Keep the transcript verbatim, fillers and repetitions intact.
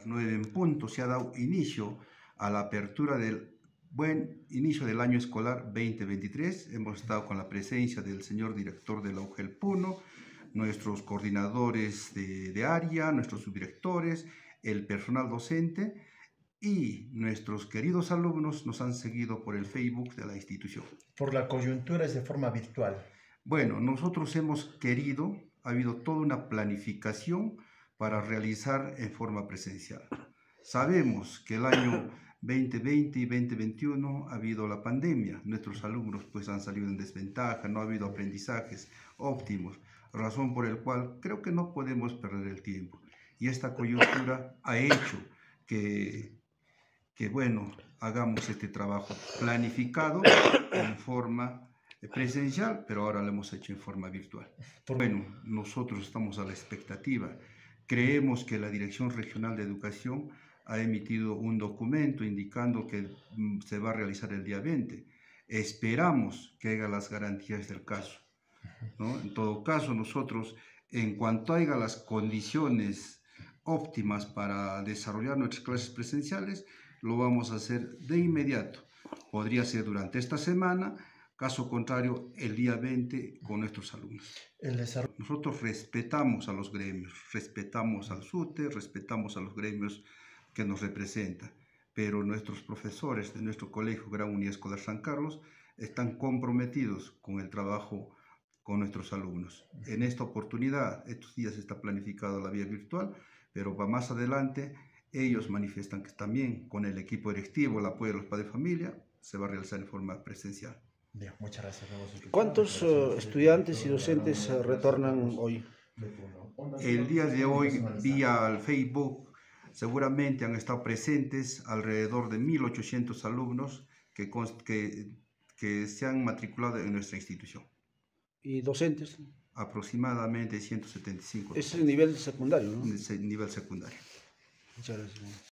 nueve en punto se ha dado inicio a la apertura del buen inicio del año escolar veinte veintitrés. Hemos estado con la presencia del señor director de la U G E L Puno, nuestros coordinadores de, de área, nuestros subdirectores, el personal docente y nuestros queridos alumnos nos han seguido por el Facebook de la institución. Por la coyuntura es de forma virtual. Bueno, nosotros hemos querido, ha habido toda una planificación para realizar en forma presencial. Sabemos que el año veinte veinte y veinte veintiuno ha habido la pandemia, nuestros alumnos pues han salido en desventaja, no ha habido aprendizajes óptimos, razón por la cual creo que no podemos perder el tiempo. Y esta coyuntura ha hecho que, que bueno, hagamos este trabajo planificado en forma presencial, pero ahora lo hemos hecho en forma virtual. Bueno, nosotros estamos a la expectativa. Creemos que la Dirección Regional de Educación ha emitido un documento indicando que se va a realizar el día veinte. Esperamos que haya las garantías del caso, ¿no? En todo caso, nosotros, en cuanto haya las condiciones óptimas para desarrollar nuestras clases presenciales, lo vamos a hacer de inmediato. Podría ser durante esta semana, caso contrario, el día veinte con nuestros alumnos. El desarrollo... Nosotros respetamos a los gremios, respetamos al SUTE, respetamos a los gremios que nos representan, pero nuestros profesores de nuestro Colegio Gran Unidad Escolar San Carlos están comprometidos con el trabajo con nuestros alumnos. En esta oportunidad, estos días está planificada la vía virtual, pero para más adelante ellos manifiestan que también con el equipo directivo, el apoyo de los padres de familia, se va a realizar en forma presencial. Bien, muchas gracias. ¿Cuántos uh, estudiantes y docentes uh, retornan hoy? El día de hoy, vía el Facebook, seguramente han estado presentes alrededor de mil ochocientos alumnos que, que, que se han matriculado en nuestra institución. ¿Y docentes? Aproximadamente ciento setenta y cinco. Es el nivel secundario, ¿no? Es el nivel secundario. Muchas gracias.